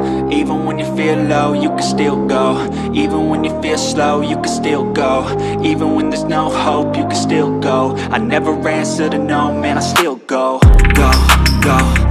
Even when you feel low, you can still go. Even when you feel slow, you can still go. Even when there's no hope, you can still go. I never answer to no, man, I still go. Go, go.